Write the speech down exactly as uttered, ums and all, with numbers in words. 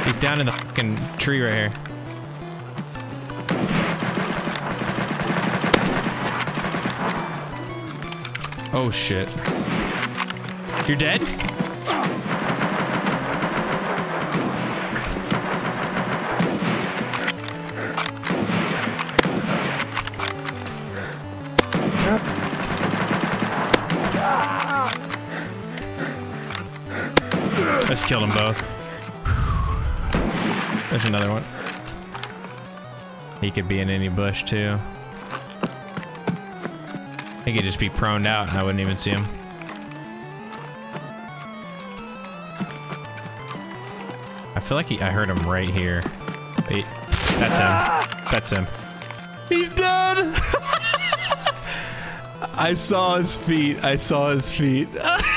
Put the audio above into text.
He's down in the fucking tree right here. Oh shit. You're dead? I just killed them both. There's another one. He could be in any bush too. He could just be proned out and I wouldn't even see him. I feel like he, I heard him right here. Wait, that's him. That's him. He's dead! I saw his feet. I saw his feet.